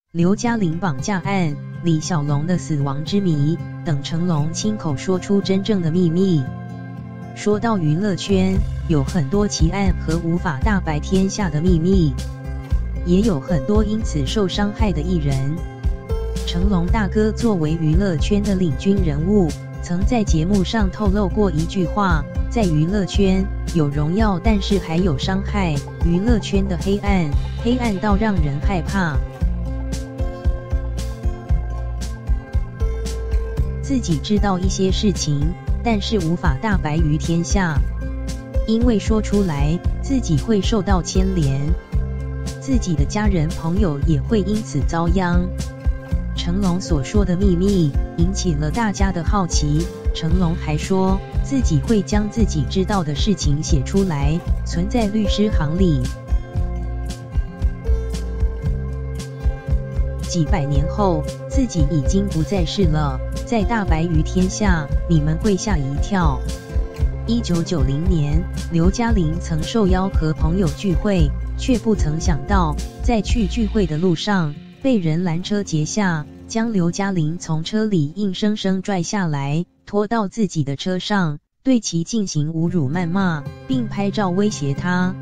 刘嘉玲绑架案、李小龙的死亡之谜等，成龙亲口说出真正的秘密。说到娱乐圈，有很多奇案和无法大白天下的秘密，也有很多因此受伤害的艺人。成龙大哥作为娱乐圈的领军人物，曾在节目上透露过一句话：在娱乐圈有荣耀，但是还有伤害，娱乐圈的黑暗，黑暗到让人害怕。自己知道一些事情，但是无法大白于天下，因为说出来自己会受到牵连，自己的家人朋友也会因此遭殃。成龙所说的秘密引起了大家的好奇，成龙还说自己会将自己知道的事情写出来，存在律师行里。几百年后，自己已经不再是了，再大白于天下，你们会吓一跳。1990年，刘嘉玲曾受邀和朋友聚会，却不曾想到，在去聚会的路上，被人拦车截下，将刘嘉玲从车里硬生生拽下来，拖到自己的车上，对其进行侮辱谩骂，并拍照威胁她。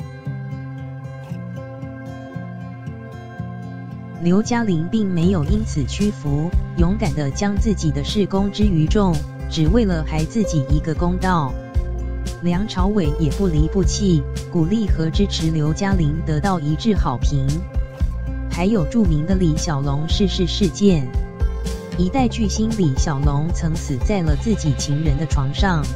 刘嘉玲并没有因此屈服，勇敢地将自己的事公之于众，只为了还自己一个公道。梁朝伟也不离不弃，鼓励和支持刘嘉玲得到一致好评。还有著名的李小龙逝世事件，一代巨星李小龙曾死在了自己情人的床上，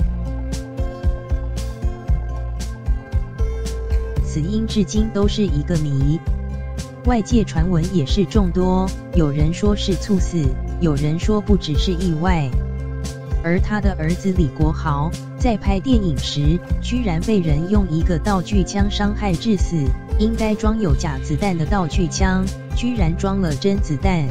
死因至今都是一个谜。外界传闻也是众多，有人说是猝死，有人说不只是意外。而他的儿子李国豪在拍电影时，居然被人用一个道具枪伤害致死，应该装有假子弹的道具枪，居然装了真子弹。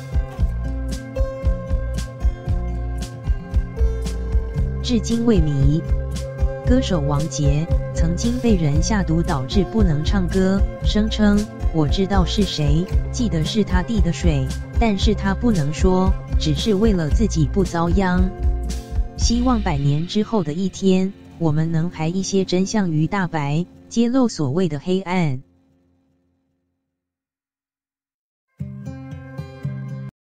至今未谜。歌手王杰曾经被人下毒导致不能唱歌，声称我知道是谁，记得是他递的水，但是他不能说，只是为了自己不遭殃。希望100年之后的一天，我们能还一些真相于大白，揭露所谓的黑暗。